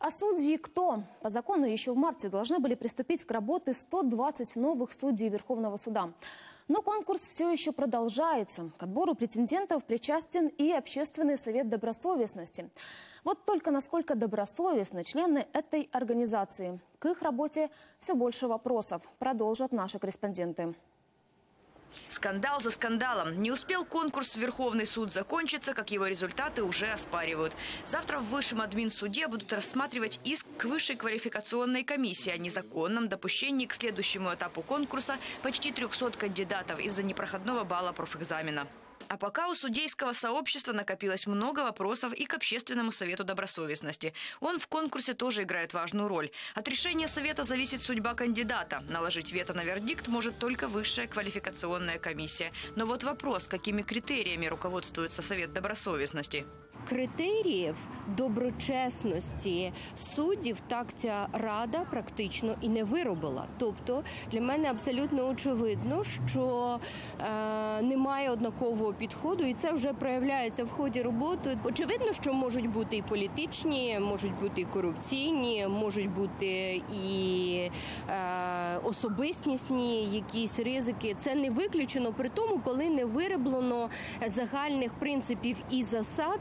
А судьи кто? По закону еще в марте должны были приступить к работе 120 новых судей Верховного суда. Но конкурс все еще продолжается. К отбору претендентов причастен и Общественный совет добросовестности. Вот только насколько добросовестны члены этой организации. К их работе все больше вопросов. Продолжат наши корреспонденты. Скандал за скандалом. Не успел конкурс в Верховный суд закончиться, как его результаты уже оспаривают. Завтра в Высшем админсуде будут рассматривать иск к Высшей квалификационной комиссии о незаконном допущении к следующему этапу конкурса почти 300 кандидатов из-за непроходного балла профэкзамена. А пока у судейского сообщества накопилось много вопросов и к Общественному совету добросовестности. Он в конкурсе тоже играет важную роль. От решения совета зависит судьба кандидата. Наложить вето на вердикт может только Высшая квалификационная комиссия. Но вот вопрос, какими критериями руководствуется Совет добросовестности? Критеріїв доброчесності суддів так ця рада практично і не виробила. Тобто для мене абсолютно очевидно, що немає однакового підходу, і це вже проявляється в ході роботи. Очевидно, що можуть бути і політичні, можуть бути і корупційні, можуть бути і особистісні якісь ризики. Це не виключено при тому, коли не вироблено загальних принципів і засад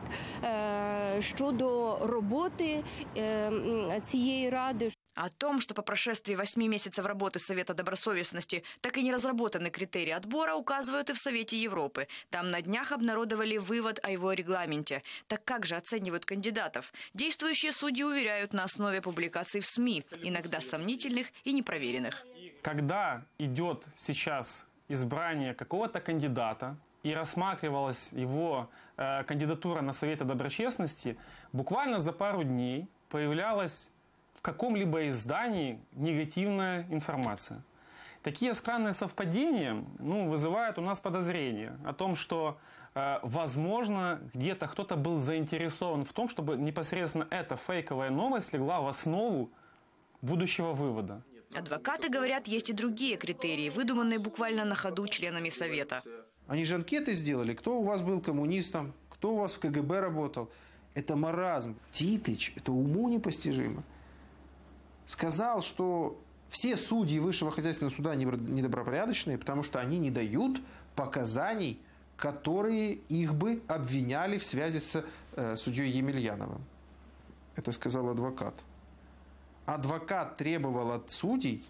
щодо роботи цієї ради. О том, что по прошествии 8 месяцев работы Совета добросовестности так и не разработаны критерии отбора, указывают и в Совете Европы. Там на днях обнародовали вывод о его регламенте. Так как же оценивают кандидатов? Действующие судьи уверяют на основе публикаций в СМИ, иногда сомнительных и непроверенных. Когда идет сейчас избрание какого-то кандидата, и рассматривалась его кандидатура на Совете доброчестности, буквально за пару дней появлялась в каком-либо издании негативная информация. Такие странные совпадения вызывают у нас подозрение о том, что, возможно, где-то кто-то был заинтересован в том, чтобы непосредственно эта фейковая новость легла в основу будущего вывода. Адвокаты говорят, есть и другие критерии, выдуманные буквально на ходу членами Совета. Они же анкеты сделали, кто у вас был коммунистом, кто у вас в КГБ работал. Это маразм. Титыч, это уму непостижимо. Сказал, что все судьи Высшего хозяйственного суда недобропорядочные, потому что они не дают показаний, которые их бы обвиняли в связи с судьей Емельяновым. Это сказал адвокат. Адвокат требовал от судей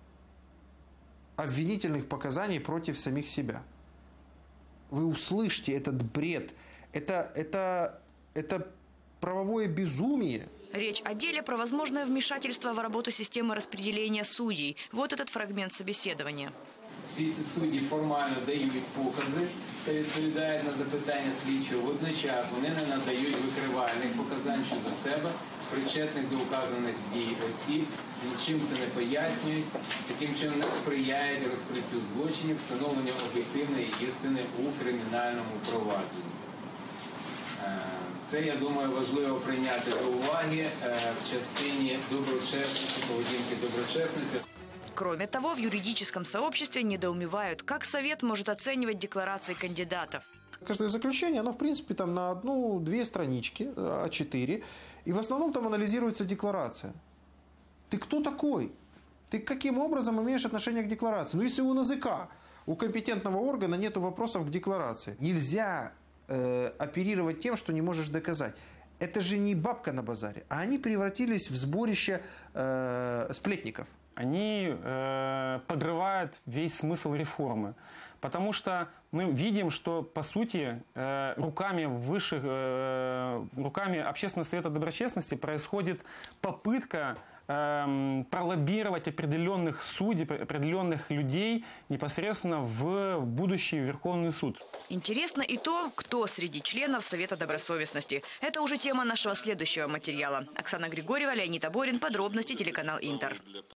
обвинительных показаний против самих себя. Вы услышьте этот бред. Это правовое безумие. Речь о деле про возможное вмешательство в работу системы распределения судей. Вот этот фрагмент собеседования. Всі ці судді формально дають покази та відповідають на запитання слідчого. Водночас вони не надають викривальних показань щодо себе, причетних до указаних дій осіб, нічим це не пояснюють, таким чином не сприяють розкриттю злочинів, встановленню об'єктивної істини у кримінальному провадженні. Це, я думаю, важливо прийняти до уваги в частине доброчесности, поведенки доброчестности. Кроме того, в юридическом сообществе недоумевают, как Совет может оценивать декларации кандидатов. Каждое заключение, оно, в принципе, там на 1-2 странички, А4, и в основном там анализируется декларация. Ты кто такой? Ты каким образом имеешь отношение к декларации? Если у НАЗК, у компетентного органа нет вопросов к декларации. Нельзя оперировать тем, что не можешь доказать. Это же не бабка на базаре, а они превратились в сборище сплетников. Они подрывают весь смысл реформы. Потому что мы видим, что, по сути, руками Общественного совета доброчестности происходит попытка пролоббировать определенных судей, определенных людей непосредственно в будущий Верховный суд. Интересно и то, кто среди членов Совета добросовестности. Это уже тема нашего следующего материала. Оксана Григорьева, Леонид Аборин. Подробности телеканал Интер.